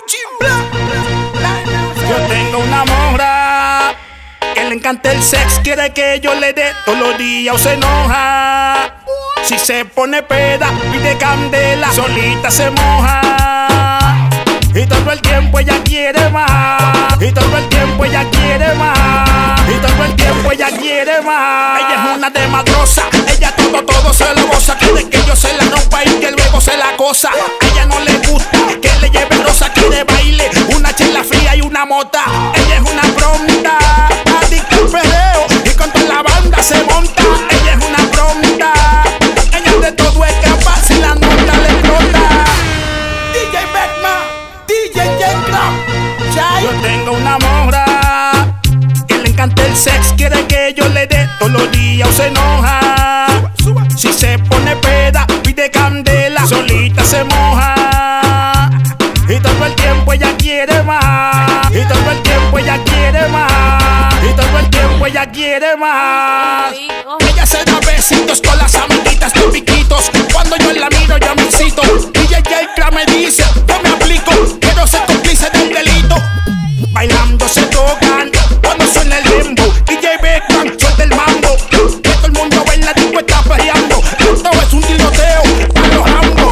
Yo tengo una morra que le encanta el sex, quiere que yo le dé todos los días o se enoja. Si se pone peda, pide candela, solita se moja. Y todo el tiempo ella quiere más. Y todo el tiempo ella quiere más. Y todo el tiempo ella quiere más. Ella es una desmadrosa, ella todo se lo goza. Quiere que yo se la rompa y que luego se la cosa. A ella no le gusta que le lleve rosa, quiere baile, una chela fría y una mota. Ella es una pronta, adicta al perreo y con toda la banda se monta. Ella es una pronta, ella de todo es capaz si la nota le explota. DJ Beckman, DJ J-Club. Yo tengo una morra que le encanta el sex, quiere que yo le dé todos los días o se enoja. Si se pone peda, pide candela, solita se moja. Y todo el tiempo ella quiere más. Y todo el tiempo ella quiere más. Y todo el tiempo ella quiere más. Ella se da besitos con las amiguitas de piquitos. Cuando yo la miro yo me excito. DJ J-Club me dice, yo me aplico, quiero ser cómplice del delito. Bailando se tocan cuando suena el dembow. DJ Beckman suelta el mambo, que todo el mundo baila, tipo está perreando. Esto es un tiroteo a los Rambo.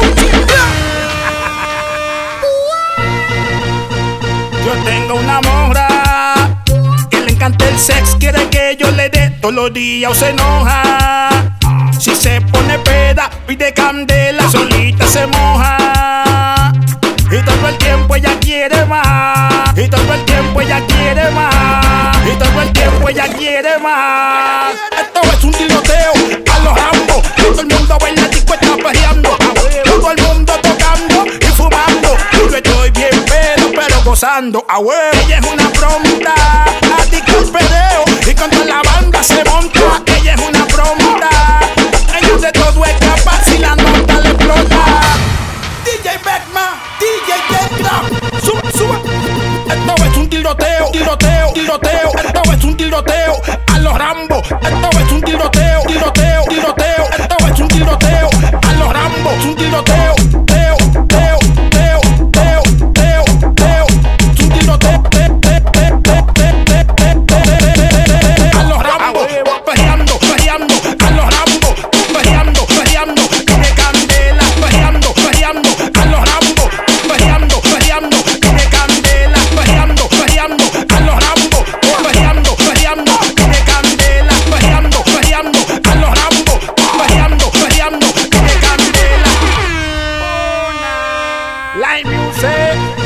Yo tengo una morra que le encanta el sex, quiere que yo le dé todos los días o se enoja. Si se pone peda, pide candela, solita se moja. Y todo el tiempo ella quiere más. Y todo el tiempo ella quiere más. Y todo el tiempo ella quiere más. Esto es un tiroteo a los Rambo. Todo el mundo baila, el disco está perreando. Todo el mundo tocando y fumando. Yo estoy bien pedo, pero gozando a huevo. Ella es una pronta, adicta al perreo y con toda la banda se monta. Ella es una pronta, ella de todo es capaz si la nota le explota. DJ Beckman, DJ J-Club, sube. Esto es un tiroteo. Esto es un tiroteo a los Rambo. Esto es un tiroteo. Esto es un tiroteo a los Rambo. Es un tiroteo. A los Rambo, perreando a los Rambo, perreando de candela, perreando a los Rambo, perreando de candela, perreando a los Rambo, perreando de candela, perreando a los Rambo, perreando de candela. Live music.